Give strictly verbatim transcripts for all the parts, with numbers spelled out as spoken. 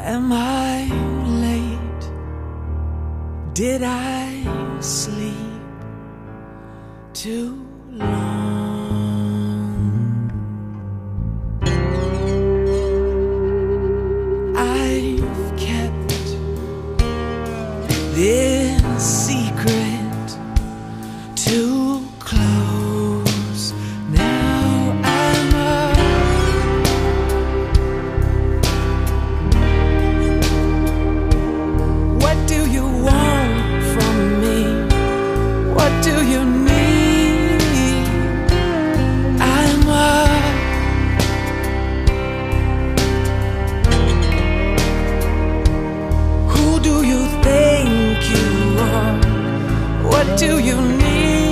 Am I late? Did I sleep too long? I've kept this secret too close. Now I'm up. What do you want from me? What do you need? I'm up. Who do you think you are? What do you need?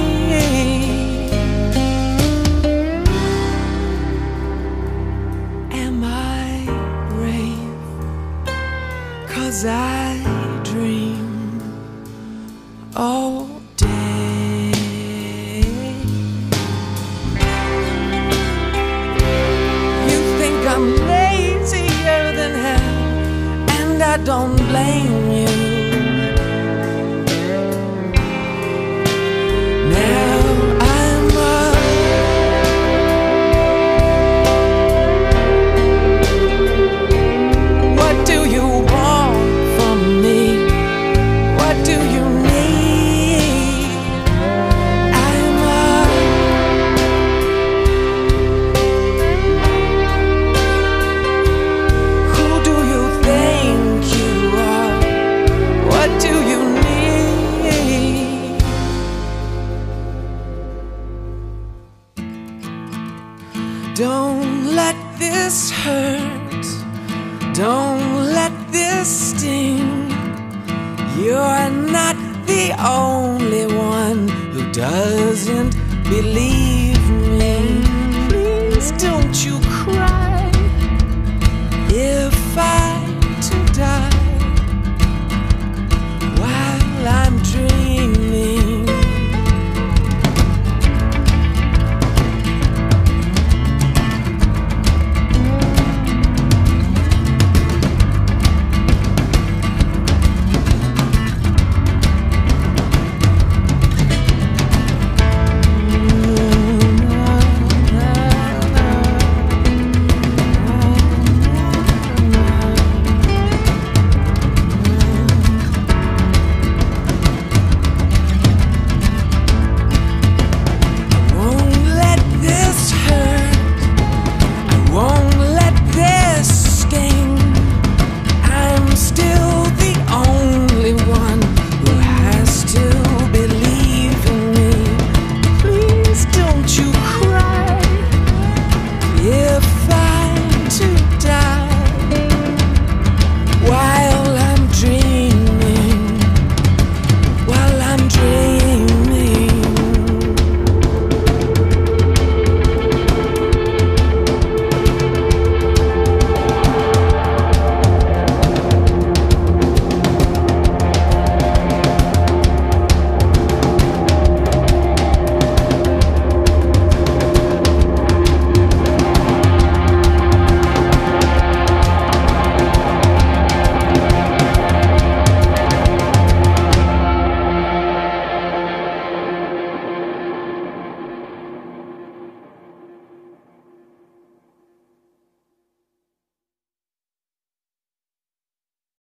Am I brave? 'Cause I dream all day. You think I'm lazier than hell, and I don't blame you. Now I'm up. What do you want from me? What do you need? I'm up. Who do you think you are? What do you need? Don't let this hurt. Don't let this sting. You're not the only one who doesn't believe